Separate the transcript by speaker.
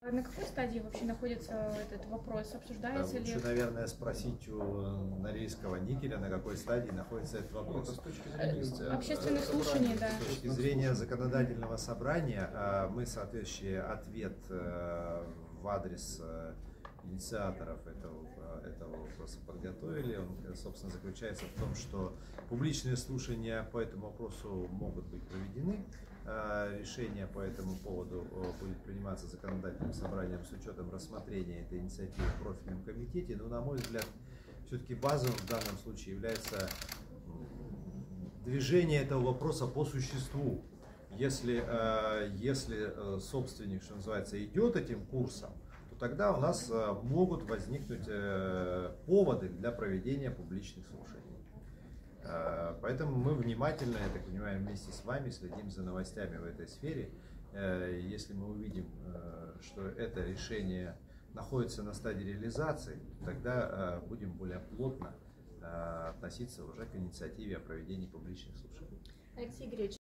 Speaker 1: На какой стадии вообще находится этот вопрос? Обсуждается ли?
Speaker 2: Лучше, наверное, спросить у Норильского никеля, на какой стадии находится этот вопрос.
Speaker 3: С точки зрения
Speaker 1: Общественных слушаний, да.
Speaker 2: С точки зрения законодательного собрания мы соответствующий ответ в адрес инициаторов этого вопроса подготовили. Он, собственно, заключается в том, что публичные слушания по этому вопросу могут быть проведены. Решение по этому поводу будет приниматься законодательным собранием с учетом рассмотрения этой инициативы в профильном комитете. Но, на мой взгляд, все-таки базовым в данном случае является движение этого вопроса по существу. Если собственник, что называется, идет этим курсом, то тогда у нас могут возникнуть поводы для проведения публичных слушаний. Поэтому мы внимательно, я так понимаю, вместе с вами следим за новостями в этой сфере. Если мы увидим, что это решение находится на стадии реализации, тогда будем более плотно относиться уже к инициативе о проведении публичных слушаний.
Speaker 4: Алексей Игоревич,